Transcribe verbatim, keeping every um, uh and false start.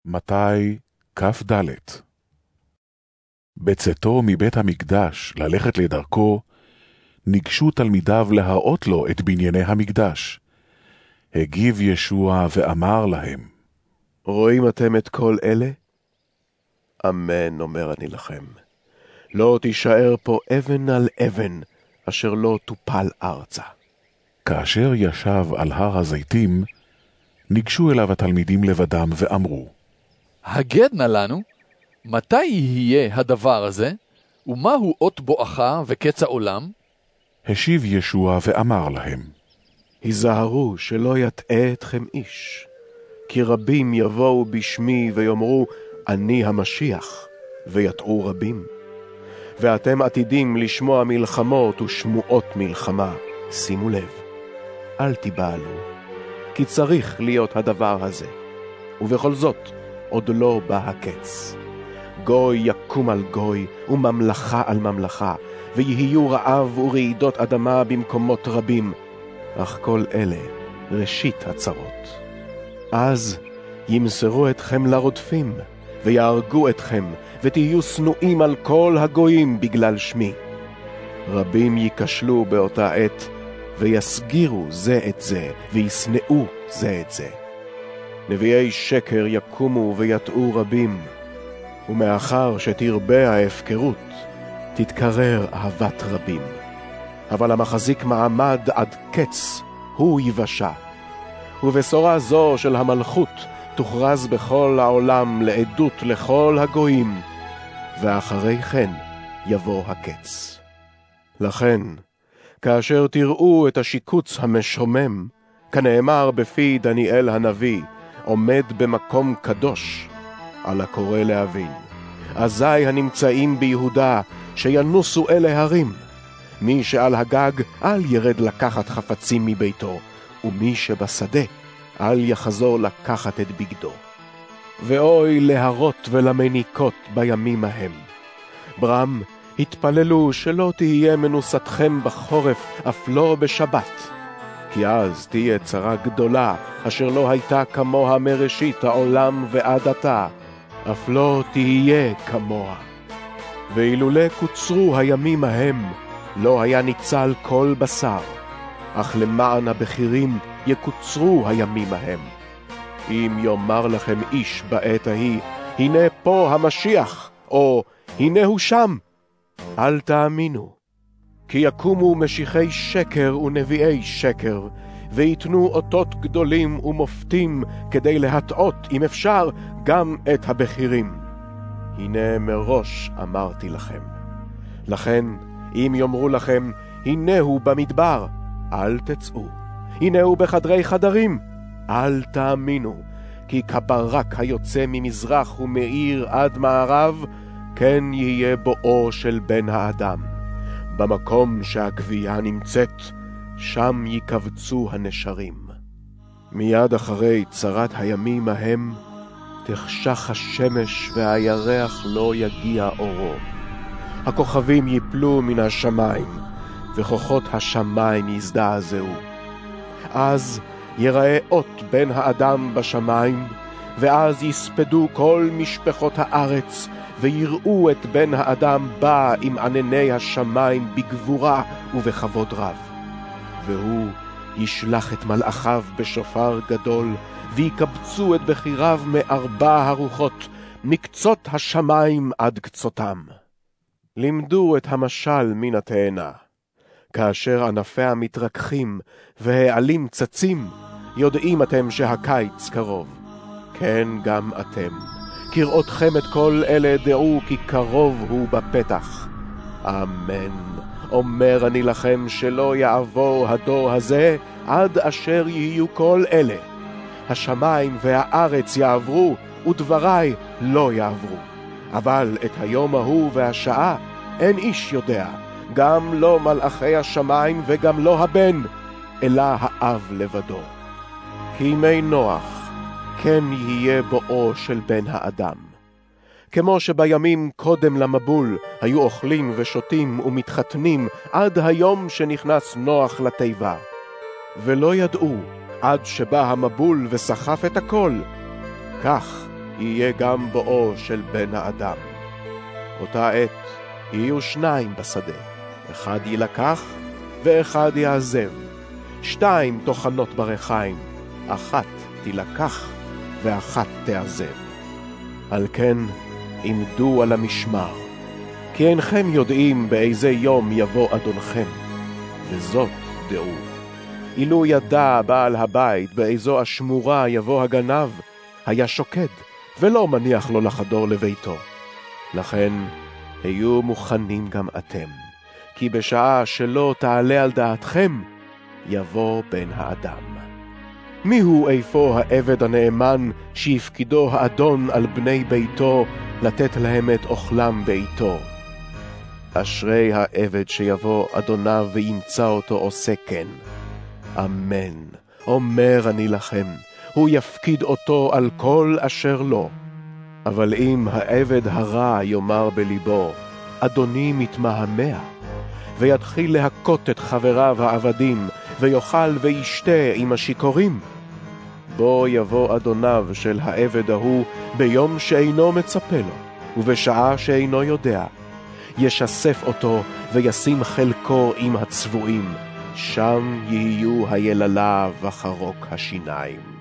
מתי כ"ד. בצאתו מבית המקדש ללכת לדרכו, ניגשו תלמידיו להראות לו את בנייני המקדש. הגיב ישוע ואמר להם, רואים אתם את כל אלה? אמן אומר אני לכם, לא תישאר פה אבן על אבן, אשר לא תופל ארצה. כאשר ישב על הר הזיתים, ניגשו אליו התלמידים לבדם ואמרו, הגד נא לנו, מתי יהיה הדבר הזה, ומהו אות בואכה וקץ העולם? השיב ישוע ואמר להם, היזהרו שלא יטעה אתכם איש, כי רבים יבואו בשמי ויאמרו, אני המשיח, ויטעו רבים. ואתם עתידים לשמוע מלחמות ושמועות מלחמה, שימו לב, אל תיבהלו, כי צריך להיות הדבר הזה, ובכל זאת עוד לא בא הקץ. גוי יקום על גוי וממלכה על ממלכה, ויהיו רעב ורעידות אדמה במקומות רבים, אך כל אלה ראשית הצרות. אז ימסרו אתכם לרודפים, ויהרגו אתכם, ותהיו שנואים על כל הגויים בגלל שמי. רבים ייכשלו באותה עת, ויסגירו זה את זה, וישנאו זה את זה. נביאי שקר יקומו ויטעו רבים, ומאחר שתרבה ההפקרות, תתקרר אהבת רבים. אבל המחזיק מעמד עד קץ, הוא יבשע. ובשורה זו של המלכות תוכרז בכל העולם לעדות לכל הגויים, ואחרי כן יבוא הקץ. לכן, כאשר תראו את השיקוץ המשומם, כנאמר בפי דניאל הנביא, עומד במקום קדוש, על הקורא להבין. אזי הנמצאים ביהודה שינוסו אל ההרים. מי שעל הגג אל ירד לקחת חפצים מביתו, ומי שבשדה אל יחזור לקחת את בגדו. ואוי להרות ולמניקות בימים ההם. ברם, התפללו שלא תהיה מנוסתכם בחורף, אף לא בשבת. כי אז תהיה צרה גדולה, אשר לא הייתה כמוה מראשית העולם ועד עתה, אף לא תהיה כמוה. ואילולא קוצרו הימים ההם, לא היה ניצל כל בשר, אך למען הבכירים יקוצרו הימים ההם. אם יאמר לכם איש בעת ההיא, הנה פה המשיח, או הנה הוא שם, אל תאמינו. כי יקומו משיחי שקר ונביאי שקר, ויתנו אותות גדולים ומופתים, כדי להטעות, אם אפשר, גם את הבכירים. הנה מראש אמרתי לכם. לכן, אם יאמרו לכם, הנה הוא במדבר, אל תצאו. הנה הוא בחדרי חדרים, אל תאמינו. כי כברק היוצא ממזרח ומאיר עד מערב, כן יהיה בואו של בן האדם. במקום שהגבייה נמצאת, שם יקבצו הנשרים. מיד אחרי צרת הימים ההם, תחשך השמש והירח לא יגיע אורו. הכוכבים ייפלו מן השמיים, וכוחות השמיים יזדעזעו. אז יראה אות בן האדם בשמיים, ואז יספדו כל משפחות הארץ, ויראו את בן האדם בא עם ענני השמיים בגבורה ובכבוד רב. והוא ישלח את מלאכיו בשופר גדול, ויקבצו את בחיריו מארבע הרוחות, מקצות השמיים עד קצותם. לימדו את המשל מן התאנה. כאשר ענפיה מתרככים והעלים צצים, יודעים אתם שהקיץ קרוב. כן, גם אתם. כראותכם את כל אלה דעו כי קרוב הוא בפתח. אמן. אומר אני לכם שלא יעבור הדור הזה עד אשר יהיו כל אלה. השמיים והארץ יעברו ודבריי לא יעברו. אבל את היום ההוא והשעה אין איש יודע, גם לא מלאכי השמיים וגם לא הבן, אלא האב לבדו. כי ימי נוח כן יהיה בואו של בן האדם. כמו שבימים קודם למבול היו אוכלים ושותים ומתחתנים עד היום שנכנס נוח לתיבה. ולא ידעו עד שבא המבול וסחף את הכל. כך יהיה גם בואו של בן האדם. אותה עת יהיו שניים בשדה, אחד יילקח ואחד יעזב. שתיים טוחנות ברחיים, אחת תילקח ואחת תעזב. על כן עמדו על המשמר, כי אינכם יודעים באיזה יום יבוא אדונכם, וזאת דעו. אילו ידע בעל הבית באיזו השמורה יבוא הגנב, היה שוקד ולא מניח לו לחדור לביתו. לכן היו מוכנים גם אתם, כי בשעה שלא תעלה על דעתכם, יבוא בן האדם. מיהו איפה העבד הנאמן שיפקידו האדון על בני ביתו לתת להם את אוכלם בעיתו? אשרי העבד שיבוא אדוניו וימצא אותו עושה כן. אמן, אומר אני לכם, הוא יפקיד אותו על כל אשר לו. אבל אם העבד הרע יאמר בליבו, אדוני מתמהמה, ויתחיל להכות את חבריו העבדים, ויאכל וישתה עם השיכורים, בו יבוא אדוניו של העבד ההוא ביום שאינו מצפה לו, ובשעה שאינו יודע, ישסף אותו וישים חלקו עם הצבועים, שם יהיו היללה וחרוק השיניים.